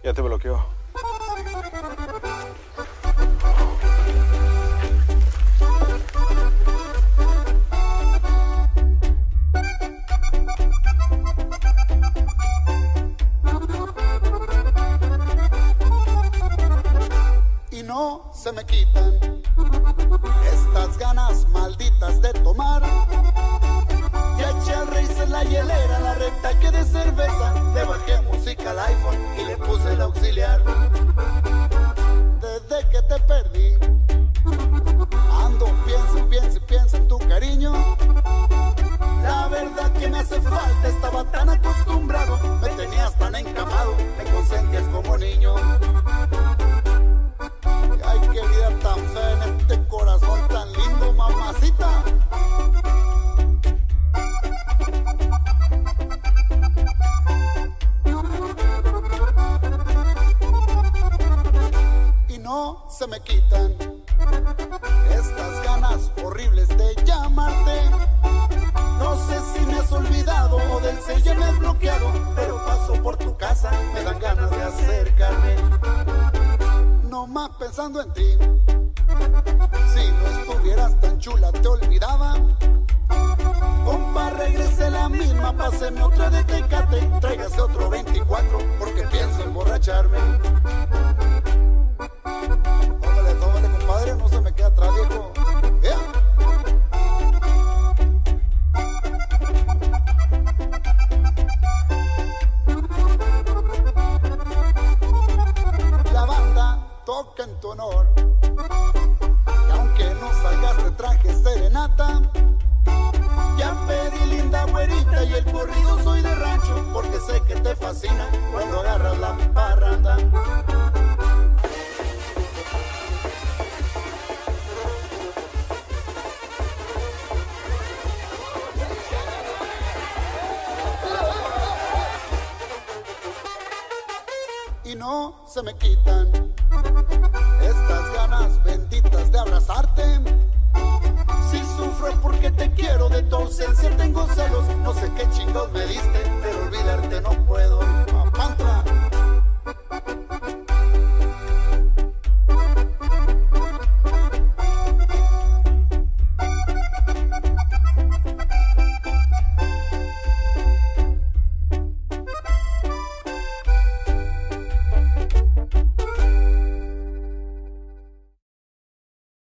Ya te bloqueó. Y no se me quitan estas ganas malditas de tomar. Ya eché al Race en la hielera, la recta que de cerveza. Le bajé música al iPhone y le puse el auxiliar. Desde que te perdí, ando, pienso en tu cariño. La verdad que me hace falta, estaba tan acostumbrado. Me tenías tan encamado, me consentías como niño. Ay, qué vida tan fea en este corazón tan lindo, mamacita. Y no se me quitan estas ganas horribles de llamarte. No sé si me has olvidado o del cel ya me has bloqueado, pero paso por tu casa, me dan ganas de acercarme. No más pensando en ti. Si no estuvieras tan chula te olvidaba. Compa, regrese la misma, páseme otra de Tecate, tráigase otro 24 porque pienso emborracharme. Tómale, compadre, no se me queda atrás, viejo. La banda toca en tu honor, y aunque no salgas te traje serenata. Ya pedí linda güerita y el corrido soy de rancho, porque sé que te fascina cuando agarras la parranda. Y no se me quitan estas ganas benditas de abrazarte. Si sufro porque te quiero, de tu ausencia tengo celos. No sé qué chingos me diste